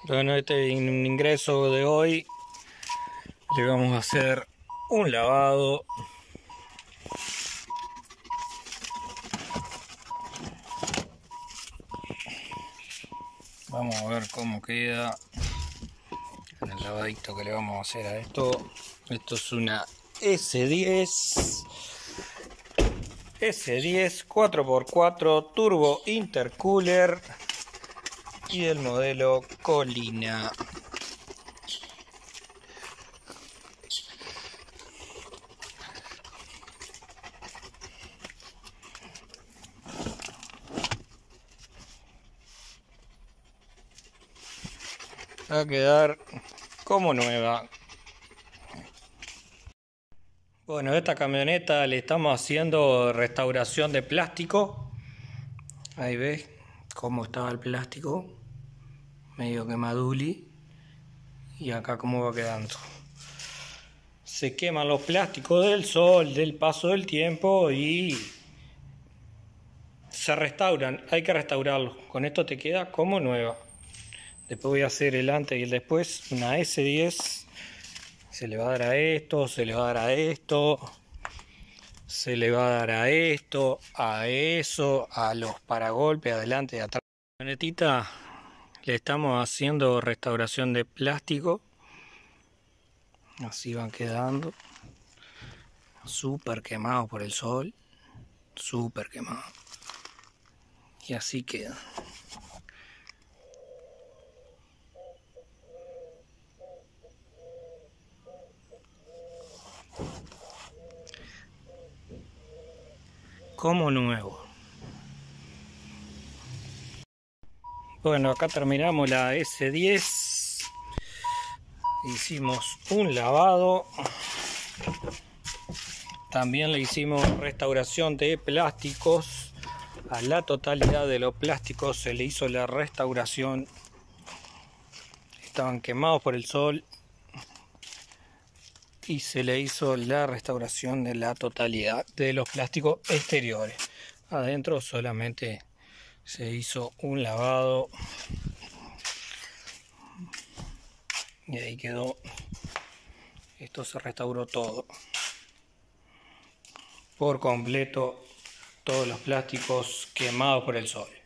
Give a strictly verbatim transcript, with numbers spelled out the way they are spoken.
Bueno, este ingreso de hoy le vamos a hacer un lavado. Vamos a ver cómo queda con el lavadito que le vamos a hacer a esto. Esto es una ese diez ese diez cuatro por cuatro Turbo Intercooler y del modelo Colina. Va a quedar como nueva. Bueno, esta camioneta le estamos haciendo restauración de plástico. Ahí ves cómo estaba el plástico, medio quemaduli, y acá cómo va quedando. Se queman los plásticos del sol, del paso del tiempo, y se restauran. Hay que restaurarlos. Con esto te queda como nueva. Después voy a hacer el antes y el después. Una ese diez. Se le va a dar a esto, se le va a dar a esto, se le va a dar a esto, a eso, a los paragolpes, adelante y atrás. La camionetita le estamos haciendo restauración de plástico. Así van quedando. Súper quemados por el sol. Súper quemados. Y así queda. Como nuevo. Bueno, acá terminamos la ese diez. Hicimos un lavado. También le hicimos restauración de plásticos. A la totalidad de los plásticos se le hizo la restauración. Estaban quemados por el sol. Y se le hizo la restauración de la totalidad de los plásticos exteriores. Adentro solamente se hizo un lavado y ahí quedó. Esto se restauró todo por completo, todos los plásticos quemados por el sol.